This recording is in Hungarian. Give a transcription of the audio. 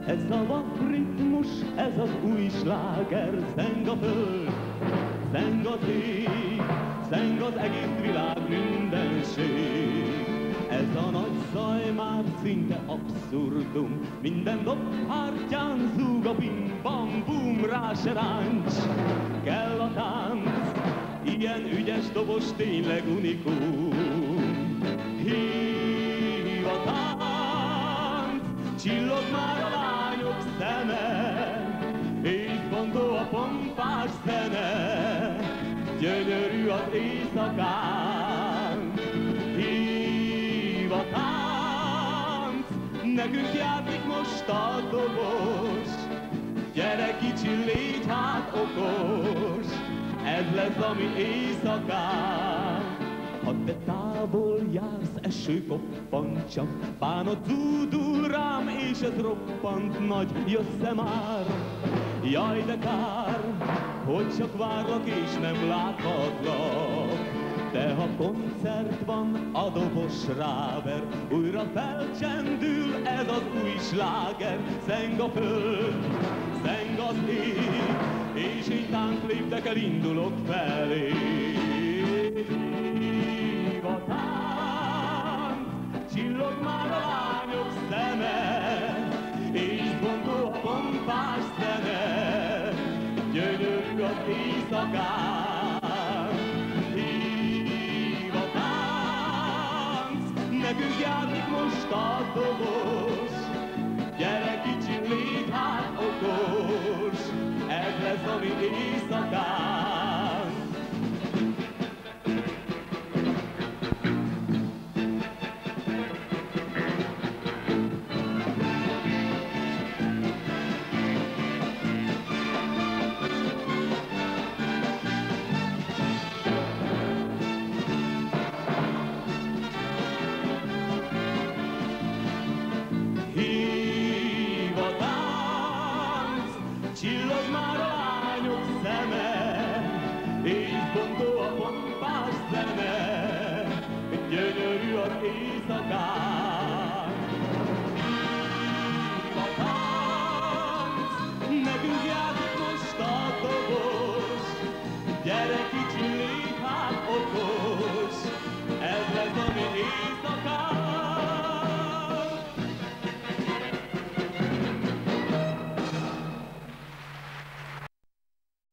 Ez a vakritmus, ez az új sláger, zeng a föld, zeng az ég, zeng az egész világ mindenség. Ez a nagy zaj már szinte abszurdum, minden dobhártyán zúg a bim-bam-bum, rá se ráncs, kell a tánc, ilyen ügyes dobos tényleg unikum. Hív a tánc, csillog már a lányok szeme, észbandó a pompás zene, gyönyörű az éjszakán. Hív a tánc, nekünk játszik most a dobos, gyere kicsi, légy hát okos, ez lesz a mi éjszakánk. Ha te távol jársz, eső koppant csak, bánat zúdul rám, és ez roppant nagy, jössz-e már? Jaj, de kár, hogy csak várlak és nem láthatlak. De ha koncert van, a dobos ráver, újra felcsendül ez az új sláger. Zeng a föld, zeng az ég, és így tánc léptekkel indulok felé. Hív a tánc, csillog már a lányok szeme, és gondol a pompás zene, gyönyörű az éjszakán. Hív a tánc, nekünk játszik most a dobos, gyere kicsi, légy hát okos, ez lesz a mi éjszakánk. Hív a tánc, csillog már a lányok szeme, és bontó a pompás zene, gyönyörű az éjszakán.